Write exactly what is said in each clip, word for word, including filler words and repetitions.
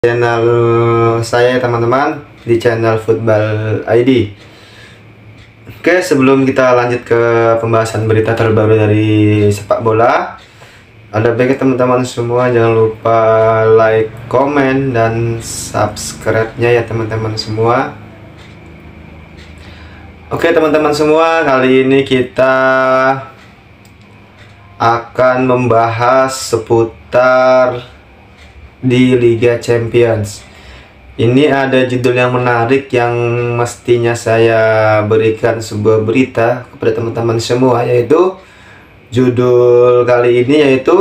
Channel saya teman-teman di channel Football I D. Oke, sebelum kita lanjut ke pembahasan berita terbaru dari sepak bola, ada baiknya teman-teman semua jangan lupa like, komen, dan subscribe-nya ya teman-teman semua. Oke teman-teman semua, kali ini kita akan membahas seputar di Liga Champions. Ini ada judul yang menarik yang mestinya saya berikan sebuah berita kepada teman-teman semua, yaitu judul kali ini yaitu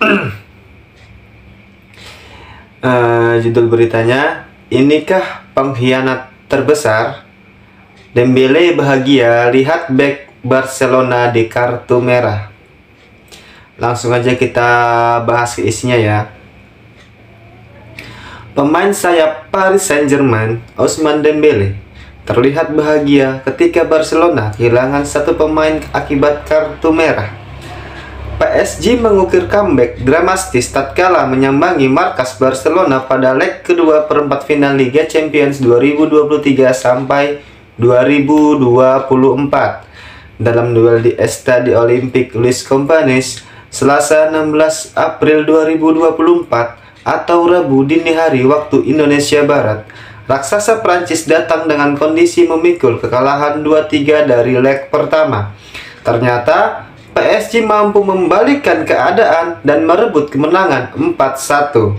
uh, judul beritanya, inikah pengkhianat terbesar? Dembele bahagia lihat bek Barcelona di kartu merah. Langsung aja kita bahas ke isinya ya. Pemain sayap Paris Saint-Germain, Ousmane Dembele, terlihat bahagia ketika Barcelona kehilangan satu pemain akibat kartu merah. P S G mengukir comeback dramatis tatkala menyambangi markas Barcelona pada leg kedua perempat final Liga Champions dua ribu dua puluh tiga sampai dua ribu dua puluh empat dalam duel di Estadio Olympique Luis Companys Selasa enam belas April dua ribu dua puluh empat atau Rabu dini hari waktu Indonesia Barat. Raksasa Prancis datang dengan kondisi memikul kekalahan dua tiga dari leg pertama. Ternyata P S G mampu membalikkan keadaan dan merebut kemenangan empat satu.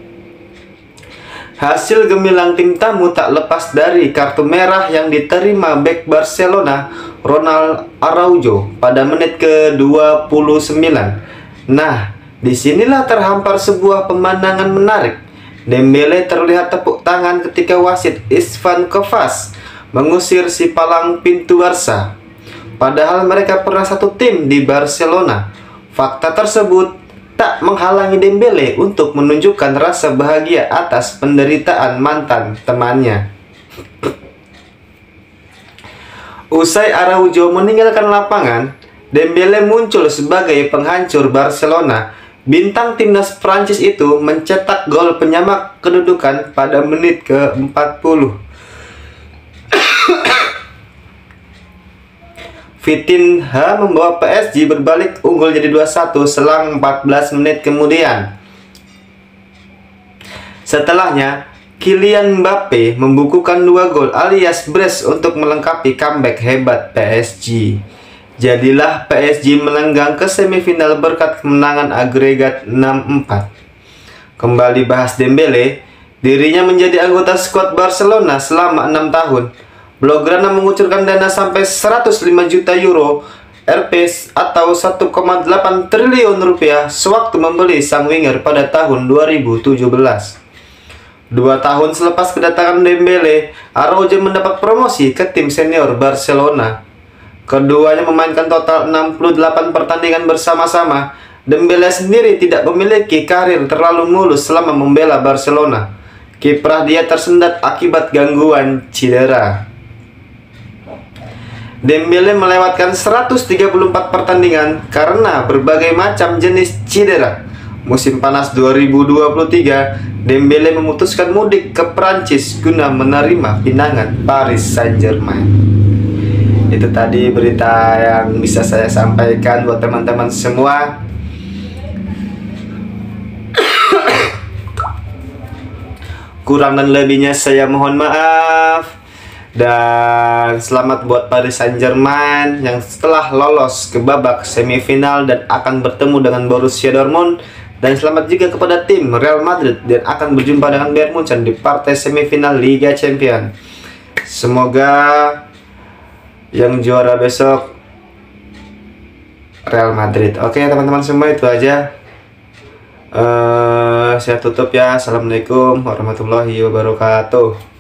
Hasil gemilang tim tamu tak lepas dari kartu merah yang diterima bek Barcelona Ronald Araujo pada menit ke dua puluh sembilan. Nah, disinilah terhampar sebuah pemandangan menarik. Dembele terlihat tepuk tangan ketika wasit Istvan Kovac mengusir si palang pintu Barca. Padahal mereka pernah satu tim di Barcelona. Fakta tersebut tak menghalangi Dembele untuk menunjukkan rasa bahagia atas penderitaan mantan temannya. Usai Araujo meninggalkan lapangan, Dembele muncul sebagai penghancur Barcelona. Bintang timnas Prancis itu mencetak gol penyamak kedudukan pada menit ke empat puluh. Vitinha membawa P S G berbalik unggul jadi dua satu selang empat belas menit kemudian. Setelahnya, Kylian Mbappe membukukan dua gol alias brace untuk melengkapi comeback hebat P S G. Jadilah P S G melenggang ke semifinal berkat kemenangan agregat enam empat. Kembali bahas Dembele, dirinya menjadi anggota skuad Barcelona selama enam tahun. Blaugrana mengucurkan dana sampai seratus lima juta euro R P atau satu koma delapan triliun rupiah sewaktu membeli sang winger pada tahun dua ribu tujuh belas. Dua tahun selepas kedatangan Dembele, Araujo mendapat promosi ke tim senior Barcelona. Keduanya memainkan total enam puluh delapan pertandingan bersama-sama. Dembele sendiri tidak memiliki karir terlalu mulus selama membela Barcelona. Kiprah dia tersendat akibat gangguan cedera. Dembele melewatkan seratus tiga puluh empat pertandingan karena berbagai macam jenis cedera. Musim panas dua ribu dua puluh tiga, Dembele memutuskan mudik ke Prancis guna menerima pinangan Paris Saint-Germain. Itu tadi berita yang bisa saya sampaikan buat teman-teman semua. Kurang dan lebihnya saya mohon maaf. Dan selamat buat Paris Saint-Germain yang setelah lolos ke babak semifinal dan akan bertemu dengan Borussia Dortmund. Dan selamat juga kepada tim Real Madrid dan akan berjumpa dengan Bayern Munchen di partai semifinal Liga Champions. Semoga yang juara besok Real Madrid. Oke teman-teman semua, itu aja. uh, Saya tutup ya. Assalamualaikum warahmatullahi wabarakatuh.